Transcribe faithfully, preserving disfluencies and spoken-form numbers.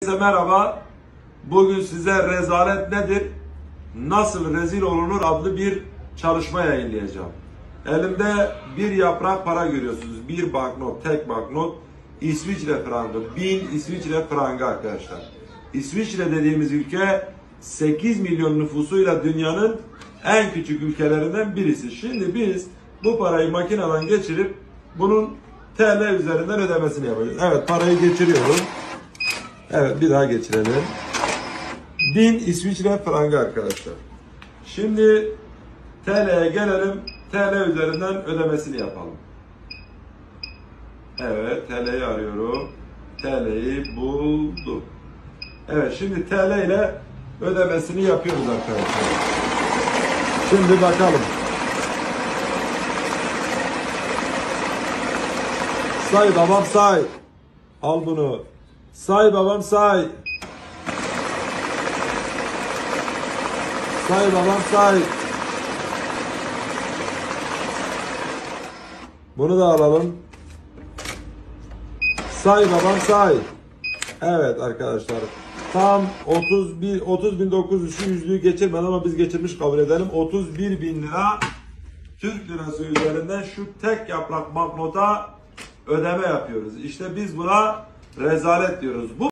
Herkese merhaba. Bugün size rezalet nedir, nasıl rezil olunur adlı bir çalışma yayınlayacağım. Elimde bir yaprak para görüyorsunuz. Bir banknot, tek banknot. İsviçre frangı. Bin İsviçre frangı arkadaşlar. İsviçre dediğimiz ülke sekiz milyon nüfusuyla dünyanın en küçük ülkelerinden birisi. Şimdi biz bu parayı makineden geçirip bunun T L üzerinden ödemesini yapacağız. Evet, parayı geçiriyorum. Evet, bir daha geçirelim. bin İsviçre frangı arkadaşlar. Şimdi T L'ye gelelim. T L üzerinden ödemesini yapalım. Evet, T L'yi arıyorum. T L'yi buldum. Evet, şimdi T L ile ödemesini yapıyoruz arkadaşlar. Şimdi bakalım. Say babam say. Al bunu. Say babam say. Say babam say. Bunu da alalım. Say babam say. Evet arkadaşlar. Tam otuz bir otuz bin dokuz yüz, şu yüzlüğü geçirmedi ama biz geçirmiş kabul edelim. otuz bir bin lira Türk lirası üzerinden şu tek yaprak banknota ödeme yapıyoruz. İşte biz buna rezalet diyoruz. Bu